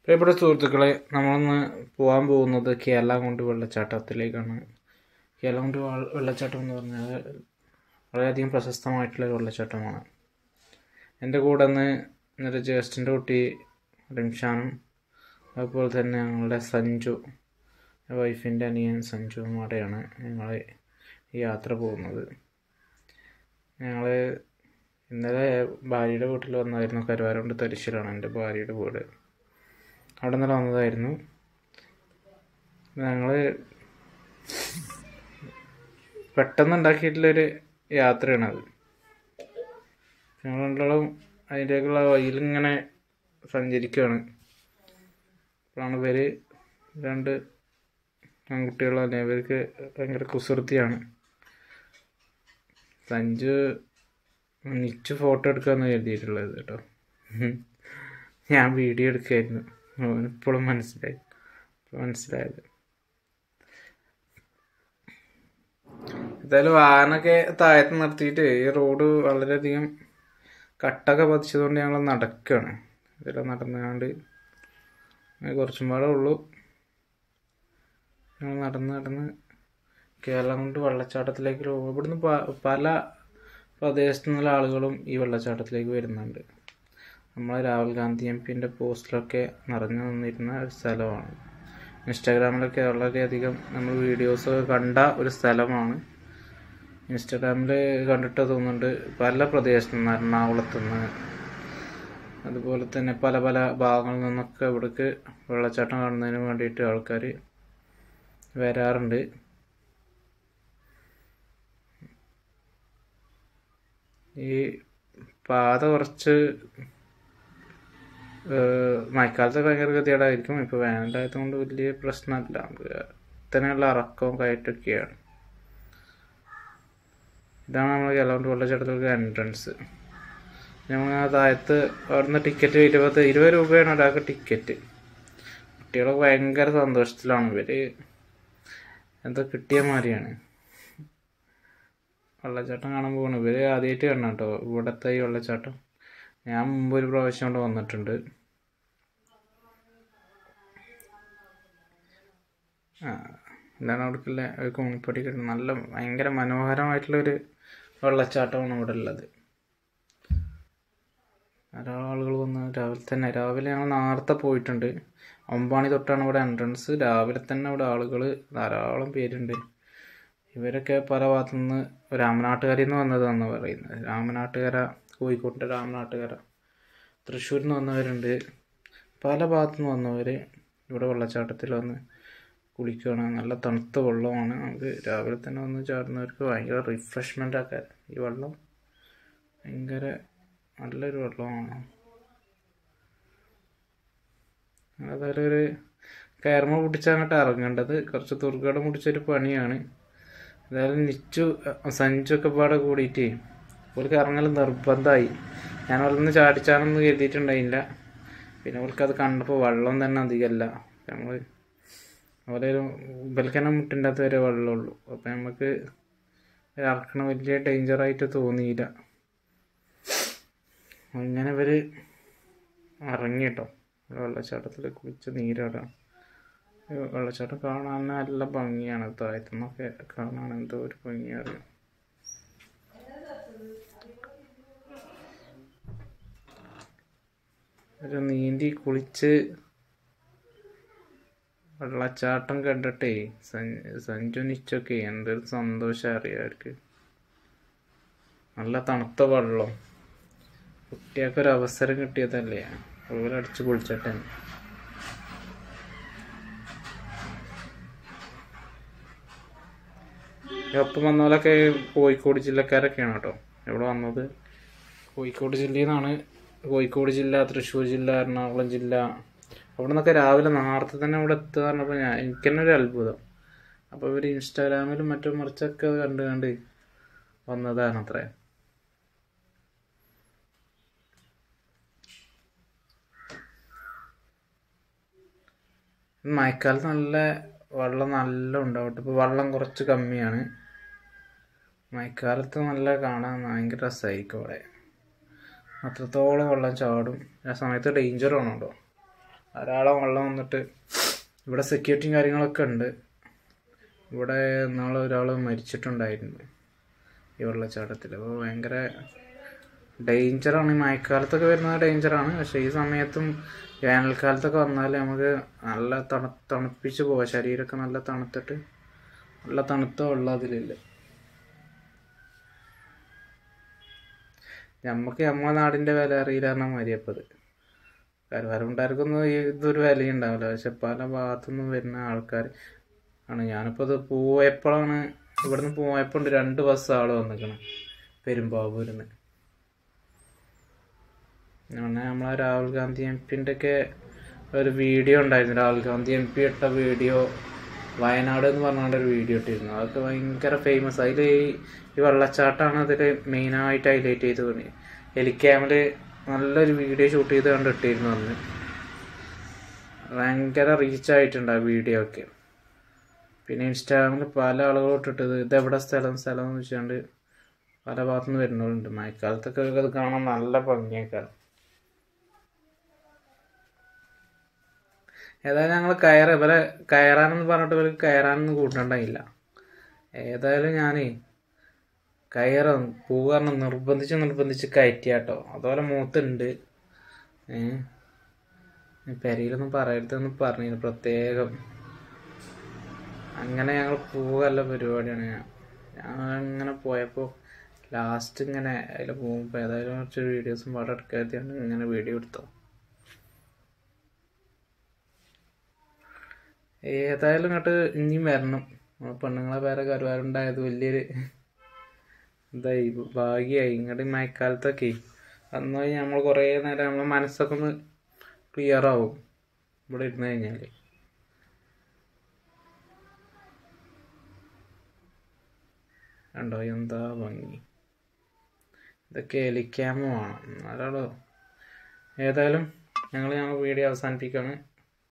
പ്രിയപ്പെട്ട സുഹൃത്തുക്കളെ, നമ്മളൊന്ന് പോകാൻ പോകുന്നത് കേരളകുണ്ട് വെള്ളച്ചാട്ടത്തിലേക്കാണ്. കേരളകുണ്ട് വെള്ളച്ചാട്ടം എന്ന് പറഞ്ഞാൽ വളരെയധികം പ്രശസ്തമായിട്ടുള്ളൊരു വെള്ളച്ചാട്ടമാണ്. എൻ്റെ കൂടെ ഇന്നലെ ജ്യേഷ്ഠൻ്റെ കുട്ടി റിംഷാനും അതുപോലെ തന്നെ ഞങ്ങളുടെ സഞ്ജു, വൈഫിൻ്റെ അനിയൻ സഞ്ജുവും കൂടെയാണ് ഞങ്ങൾ ഈ യാത്ര പോകുന്നത്. ഞങ്ങൾ ഇന്നലെ ഭാര്യയുടെ വീട്ടിൽ വന്നായിരുന്നു. കരുവാരക്കുണ്ട് തരിശ്ശിലാണ് എൻ്റെ ഭാര്യയുടെ വീട്. അവിടെ നിന്ന് വന്നതായിരുന്നു. ഞങ്ങൾ പെട്ടെന്ന് ഉണ്ടാക്കിയിട്ടുള്ളൊരു യാത്രയാണത്. ഞങ്ങൾ രണ്ടാളും അതിൻ്റെയൊക്കെയുള്ള വഴിയിലിങ്ങനെ സഞ്ചരിക്കുകയാണ്. അപ്പോഴാണ് രണ്ട് ആൺകുട്ടികളല്ലേ, ഇവർക്ക് ഭയങ്കര കുസൃതിയാണ്. സഞ്ജു നിച്ച് ഫോട്ടോ എടുക്കാമെന്ന് കരുതിയിട്ടുള്ളത് കേട്ടോ. ഞാൻ വീഡിയോ എടുക്കുകയായിരുന്നു. ഇപ്പോഴും മനസ്സിലായത്. എന്തായാലും വാഹനമൊക്കെ താഴത്ത് നിർത്തിയിട്ട് ഈ റോഡ് വളരെയധികം കട്ടൊക്കെ പതിച്ചതുകൊണ്ട് ഞങ്ങൾ നടക്കുകയാണ്. ഇതെല്ലാം നടന്നുകൊണ്ട് കുറച്ചും പാടേ ഉള്ളൂ. ഞങ്ങൾ നടന്ന് കേരളകുണ്ട് വെള്ളച്ചാട്ടത്തിലേക്ക് പോകും. ഇവിടുന്ന് പല പ്രദേശത്തു നിന്നുള്ള ആളുകളും ഈ വെള്ളച്ചാട്ടത്തിലേക്ക് വരുന്നുണ്ട്. നമ്മൾ രാഹുൽ ഗാന്ധി MP പോസ്റ്റിലൊക്കെ നിറഞ്ഞു നിന്നിരുന്ന ഒരു സ്ഥലമാണ്. ഇൻസ്റ്റാഗ്രാമിലൊക്കെ വളരെയധികം നമ്മൾ വീഡിയോസൊക്കെ കണ്ട ഒരു സ്ഥലമാണ്. ഇൻസ്റ്റാഗ്രാമിൽ കണ്ടിട്ട് തോന്നുന്നുണ്ട് പല പ്രദേശത്തു നിന്ന്, എറണാകുളത്തു നിന്ന്, അതുപോലെ തന്നെ പല ഭാഗങ്ങളിൽ നിന്നൊക്കെ ഇവിടേക്ക് വെള്ളച്ചാട്ടം കാണുന്നതിന് വേണ്ടിയിട്ട് ആൾക്കാർ വരാറുണ്ട്. ഈ പാത കുറച്ച് മഴക്കാലത്ത് ഭയങ്കര ഗതികേടായിരിക്കും. ഇപ്പോൾ വേനലായതുകൊണ്ട് വലിയ പ്രശ്നമില്ല. തന്നെയുള്ള ഇറക്കവും കയറ്റൊക്കെയാണ്. ഇതാണ് നമ്മൾ കേരളകുണ്ട് വെള്ളച്ചാട്ടത്തിലേക്ക് എൻട്രൻസ്. ഞങ്ങൾ ആ താഴത്ത് അവിടുന്ന് ടിക്കറ്റ് 20 രൂപയാണ് ഒരാൾക്ക് ടിക്കറ്റ്. കുട്ടികളൊക്കെ ഭയങ്കര സന്തോഷത്തിലാണ്. ഇവർ എന്തോ കിട്ടിയ മാതിരിയാണ് വെള്ളച്ചാട്ടം കാണാൻ പോകുന്നത്. ഇവർ ആദ്യമായിട്ട് കാണണം കേട്ടോ ഇവിടുത്തെ ഈ വെള്ളച്ചാട്ടം. ഞാൻ മുമ്പ് ഒരു പ്രാവശ്യം കൊണ്ട് വന്നിട്ടുണ്ട്. എന്താണ് അവിടേക്കുള്ള ഒരു കോണിപ്പടി കിട്ടുന്നത്. നല്ല ഭയങ്കര മനോഹരമായിട്ടുള്ളൊരു വെള്ളച്ചാട്ടമാണ് ഇവിടെ ഉള്ളത്. ധാരാളം ആളുകൾ വന്ന് രാവിലെ ഞങ്ങൾ നേരത്തെ പോയിട്ടുണ്ട്. 9 മണി തൊട്ടാണ് ഇവിടെ എൻട്രൻസ്. രാവിലെ തന്നെ ഇവിടെ ആളുകൾ ധാരാളം പേരുണ്ട്. ഇവരൊക്കെ പല ഭാഗത്തുനിന്ന് രാമനാട്ടുകരയിൽ നിന്ന് വന്നതാണെന്ന് പറയുന്നത്. രാമനാട്ടുകര, കോഴിക്കോട്ടെ രാമനാട്ടുകര, തൃശ്ശൂരിൽ നിന്ന് വന്നവരുണ്ട്. പല ഭാഗത്തുനിന്ന് വന്നവർ ഇവിടെ വെള്ളച്ചാട്ടത്തിൽ വന്ന് കുളിക്കുകയാണ്. നല്ല തണുത്ത വെള്ളമാണ്. നമുക്ക് രാവിലെ തന്നെ വന്ന് ചാടുന്നവർക്ക് ഭയങ്കര റിഫ്രഷ്മെൻ്റ് ആക്കാൻ ഈ വെള്ളം ഭയങ്കര നല്ലൊരു വെള്ളമാണ്. അതായത് ഒരു കയർമ പിടിച്ചങ്ങോട്ട് ഇറങ്ങേണ്ടത് കുറച്ച് ദുർഘടം പിടിച്ചൊരു പണിയാണ്. എന്തായാലും സഞ്ജൊക്കെ പാടെ കൂടിയിട്ട് അവർക്ക് ഇറങ്ങൽ നിർബന്ധമായി. ഞാൻ വെള്ളം ചാടിച്ചാണെന്ന് കരുതിയിട്ടുണ്ടായില്ല. പിന്നെ അവർക്കത് കണ്ടപ്പോൾ വെള്ളം തന്നെ അധികമല്ല. നമ്മൾ അതുപോലെ ഇവൽക്കന്നെ മുട്ടിൻ്റെ അകത്ത് വരെ വെള്ളമുള്ളൂ. അപ്പം നമുക്ക് ഇറക്കണ വലിയ ഡേഞ്ചറായിട്ട് തോന്നിയില്ല. അങ്ങനെ ഇവർ ഇറങ്ങി കേട്ടോ. വെള്ളച്ചാട്ടത്തിൽ കുളിച്ച് നീരാടാം. വെള്ളച്ചാട്ടം കാണാൻ നല്ല ഭംഗിയാണ്. താഴത്തുനിന്നൊക്കെ കാണാൻ എന്തോ ഒരു ഭംഗിയാണ്. ഒരു നീന്തി കുളിച്ച് വെള്ളച്ചാട്ടം കണ്ടിട്ടേ സഞ്ജു നിച്ചൊക്കെ എന്തൊരു സന്തോഷം അറിയാം അവർക്ക്. നല്ല തണുത്ത വെള്ളം. കുട്ടികൾക്കൊരു അവസരം കിട്ടിയതല്ലേ, അതുപോലെ അടിച്ച് കുളിച്ചിട്ട്. ഒപ്പം വന്നപോലൊക്കെ കോഴിക്കോട് ജില്ലക്കാരൊക്കെയാണ് കേട്ടോ ഇവിടെ വന്നത്. കോഴിക്കോട് ജില്ലയിൽ നിന്നാണ്. കോഴിക്കോട് ജില്ല, തൃശ്ശൂർ ജില്ല, എറണാകുളം ജില്ല, അവിടെ നിന്നൊക്കെ രാവിലെ നേരത്തെ തന്നെ ഇവിടെ എത്തുക പറഞ്ഞപ്പോൾ എനിക്ക് തന്നെ ഒരു അത്ഭുതം. അപ്പോൾ ഇവർ ഇൻസ്റ്റാഗ്രാമിലും മറ്റും മറിച്ചൊക്കെ കണ്ട് വന്നതാണ് അത്ര. മഴക്കാലത്ത് നല്ല വെള്ളം നല്ല ഉണ്ടാവട്ടെ. ഇപ്പോൾ വെള്ളം കുറച്ച് കമ്മിയാണ്. മഴക്കാലത്ത് നല്ല കാണാൻ ഭയങ്കര രസമായിരിക്കും അവിടെ. അത്രത്തോളം വെള്ളം ചാടും. ആ സമയത്ത് ഡേഞ്ചറാണ് കേട്ടോ. ധാരാളം വെള്ളം വന്നിട്ട് ഇവിടെ സെക്യൂരിറ്റിയും കാര്യങ്ങളൊക്കെ ഉണ്ട്. ഇവിടെ നാളെ ഒരാൾ മരിച്ചിട്ടുണ്ടായിരുന്നു ഈ വെള്ളച്ചാട്ടത്തിൽ. അപ്പോൾ ഭയങ്കര ഡേഞ്ചറാണ്. ഈ മഴക്കാലത്തൊക്കെ വരുന്നത് ഡേഞ്ചറാണ്. പക്ഷേ ഈ സമയത്തും വേനൽക്കാലത്തൊക്കെ വന്നാൽ നമുക്ക് നല്ല തണുപ്പിച്ച് പോവാം. ശരീരമൊക്കെ നല്ല തണുത്തിട്ട് നല്ല തണുത്ത വെള്ളം അതിലില്ല. നമുക്ക് നമ്മളെ നാടിൻ്റെ വില അറിയില്ല പറഞ്ഞ മാതിരിയപ്പോൾ അത് കരുവാരക്കുണ്ടാർക്കൊന്നും ഇതൊരു വിലയുണ്ടാവില്ല. പക്ഷെ പല ഭാഗത്തുനിന്നും വരുന്ന ആൾക്കാർ ആണ്. ഞാനിപ്പോൾ ഇത് പോയപ്പോഴാണ്, ഇവിടുന്ന് പോയപ്പോൾ ഉണ്ട് 2 ബസ് ആൾ വന്നിരിക്കണം പെരുമ്പാവൂരിൽ നിന്ന്. നമ്മളെ രാഹുൽ ഗാന്ധി MP ഒക്കെ ഒരു വീഡിയോ ഉണ്ടായിരുന്നു. രാഹുൽ ഗാന്ധി MP ഇട്ട വീഡിയോ വയനാട് എന്ന് പറഞ്ഞുകൊണ്ടൊരു വീഡിയോ ഇട്ടിരുന്നു. അതൊക്കെ ഭയങ്കര ഫേമസ്. അതിൽ ഈ വെള്ളച്ചാട്ടമാണ് അതിൽ മെയിനായിട്ട് ഹൈലൈറ്റ് ചെയ്ത് തോന്നി. ഹെലിക്യാമിൽ നല്ലൊരു വീഡിയോ ഷൂട്ട് ചെയ്ത് കണ്ടിട്ടിരുന്നു അന്ന്. ഭയങ്കര റീച്ചായിട്ടുണ്ട് ആ വീഡിയോ ഒക്കെ. പിന്നെ ഇൻസ്റ്റാഗ്രാമിൽ പല ആളുകളും ഇട്ടിട്ടത് ഇതെവിടെ സ്ഥലം എന്ന് വെച്ചുകൊണ്ട് പല ഭാഗത്തുനിന്ന് വരുന്നവരുണ്ട്. മഴക്കാലത്തൊക്കെ അത് കാണാൻ നല്ല ഭംഗിയേക്കാണ്. ഏതായാലും ഞങ്ങൾ ഇവരെ കയറാനെന്ന് പറഞ്ഞിട്ട് ഇവർക്ക് കയറാനൊന്നും കൂട്ടണ്ടായില്ല. ഏതായാലും ഞാനേ പോകാൻ നിർബന്ധിച്ച് കയറ്റിയാട്ടോ. അതുപോലെ മൂത്തുണ്ട്. പെരയിലൊന്നും പറയരുതെന്ന് പറഞ്ഞിരുന്നു പ്രത്യേകം. അങ്ങനെ ഞങ്ങൾ പോകല്ല പരിപാടിയാണ്. ഞാൻ അങ്ങനെ പോയപ്പോൾ ലാസ്റ്റ് ഇങ്ങനെ അതിൽ പോകുമ്പോൾ ഏതായാലും കുറച്ച് വീഡിയോസും പാടെ എടുക്കാതെയാണ് ഇങ്ങനെ വീഡിയോ എടുത്തോ. ഏതായാലും ഇങ്ങോട്ട് ഇനിയും വരണം. പെണ്ണുങ്ങളെ പേരെ കരുവാരുണ്ടായത് വലിയൊരു ഇതായി, ഭാഗ്യമായി. ഇങ്ങോട്ട് മഴക്കാലത്തൊക്കെ അന്ന് നമ്മൾ കുറേ നേരം നമ്മളെ മനസ്സൊക്കെ ഒന്ന് ക്ലിയർ ആവും ഇവിടെ ഇരുന്ന് കഴിഞ്ഞാൽ. കണ്ടോ എന്താ ഭംഗി. ഇതൊക്കെ ഹെലിക്യാമോ ആണ്. ഏതായാലും ഞങ്ങൾ വീഡിയോ അവസാനിപ്പിക്കുകയാണ്.